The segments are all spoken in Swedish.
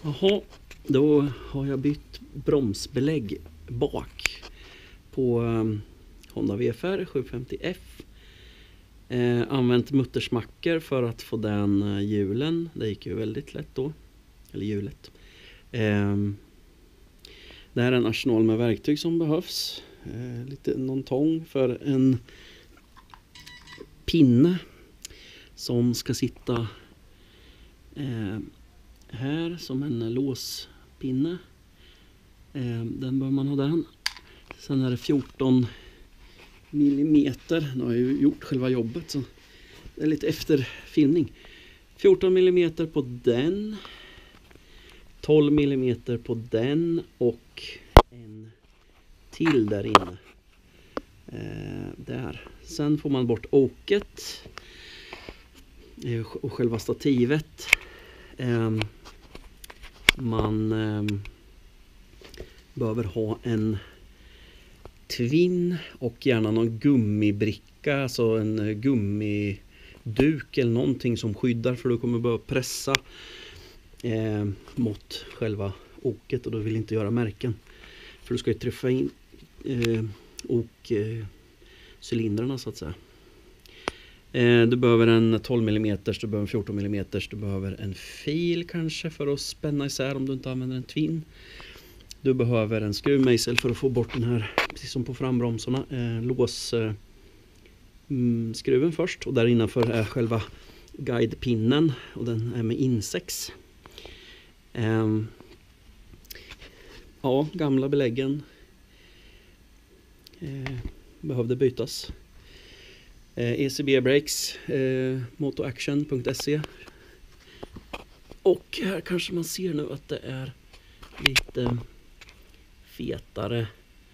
Jaha, då har jag bytt bromsbelägg bak på Honda VFR 750F. Använt muttersmackor för att få den hjulen. Det gick ju väldigt lätt då. Eller hjulet. Det här är en arsenal med verktyg som behövs. Någon tång för en pinne som ska sitta här som en låspinne. Den bör man ha den. Sen är det 14 millimeter. Nu har jag ju gjort själva jobbet så det är lite efterfilmning. 14 millimeter på den. 12 millimeter på den och en till där inne. Där. Sen får man bort oket och själva stativet. Man behöver ha en twin och gärna någon gummibricka, alltså en gummiduk eller någonting som skyddar, för då kommer behöva pressa mot själva oket och då vill inte göra märken. För du ska ju träffa in okcylindrarna så att säga. Du behöver en 12 mm, du behöver en 14 mm, du behöver en fil kanske för att spänna isär om du inte använder en twin. Du behöver en skruvmejsel för att få bort den här, precis som på frambromsarna, skruven först. Och där innanför är själva guidepinnen och den är med insex. Ja, gamla beläggen behövde bytas. ECB Brakes, motoaction.se. Och här kanske man ser nu att det är lite fetare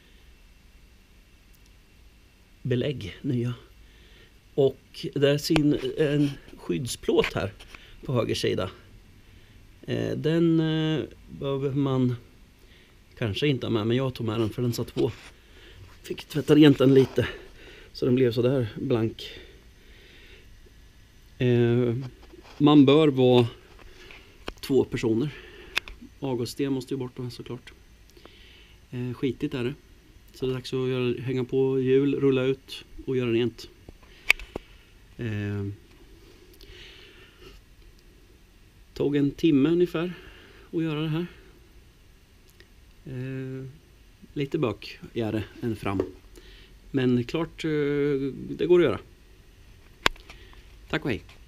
belägg nya. Och där ser en skyddsplåt här på höger sida. Den behöver man kanske inte ha med, men jag tog med den för den satt på. Fick tvätta rent den lite så den blev så där blank. Man bör vara 2 personer. Avgassten måste ju bort då, såklart. Skitigt är det. Så det är dags att hänga på hjul, rulla ut och göra rent. Tog en timme ungefär att göra det här. Lite bak är det än fram. Men klart, det går att göra. Tack och hej.